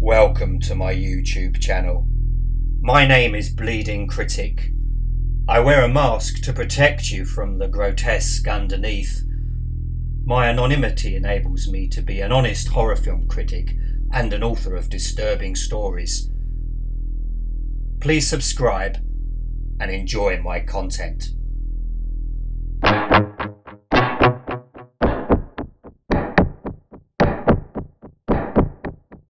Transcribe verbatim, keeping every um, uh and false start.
Welcome to my YouTube channel. My name is Bleeding Critic. I wear a mask to protect you from the grotesque underneath. My anonymity enables me to be an honest horror film critic and an author of disturbing stories. Please subscribe and enjoy my content.